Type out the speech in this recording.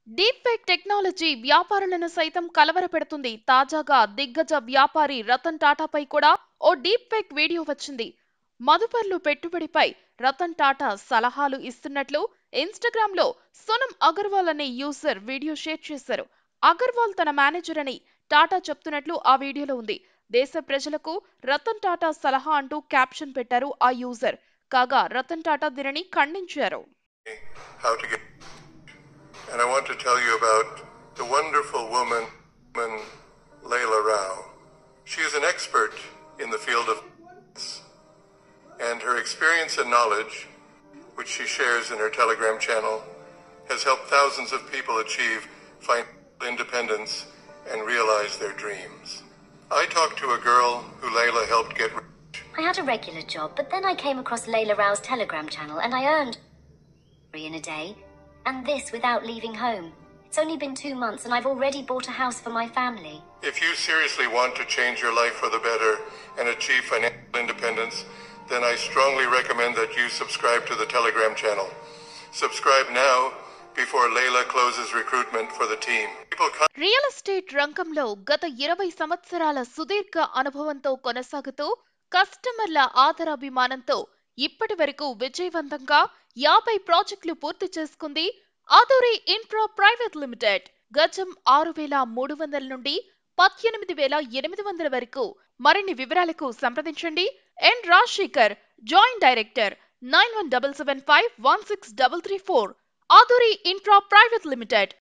Deep fake technology వ్యాపారులను సైతం కలవరపెడుతుంది. తాజాగా దిగ్గజ వ్యాపారి రతన్ టాటాపై కూడా ఓ డీప్ ఫేక్ వీడియో వచ్చింది. మదుపర్లు పెట్టుబడిపై రతన్ టాటా సలహాలు ఇస్తున్నట్లు ఇన్‌స్టాగ్రామ్ లో సోనం అగర్వాల్ అనే యూజర్ వీడియో షేర్ చేశారు. అగర్వాల్ తన మేనేజర్ అని టాటా చెప్తున్నట్లు ఆ వీడియోలో ఉంది. దేశ ప్రజలకు రతన్ టాటా సలహా అంటూ క్యాప్షన్ పెట్టారు ఆ యూజర్. కాగా రతన్ టాటా దీనిని ఖండించారు. And I want to tell you about the wonderful woman, Layla Rao. She is an expert in the field of and her experience and knowledge, which she shares in her Telegram channel, has helped thousands of people achieve financial independence and realize their dreams. I talked to a girl who Layla helped get rich. I had a regular job, but then I came across Layla Rao's Telegram channel and I earned in a day. And this without leaving home. It's only been 2 months and I've already bought a house for my family. If you seriously want to change your life for the better and achieve financial independence, then I strongly recommend that you subscribe to the Telegram channel. Subscribe now before Layla closes recruitment for the team. Real estate రంగంలో గత 20 సంవత్సరాల సుదీర్ఘ అనుభవంతో కొనసాగుతూ కస్టమర్ల ఆదరాభిమానంతో ఇప్పటి వరకు విజయవంతంగా 50 ప్రాజెక్టులు పూర్తి చేసుకుంది ఆదూరి ఇన్ఫ్రా ప్రైవేట్ లిమిటెడ్. గజం 6,300 నుండి 18,800 వరకు. మరిన్ని వివరాలకు సంప్రదించండి N Rajasekhar, joint director, 9177516334. Aaduri infra private limited.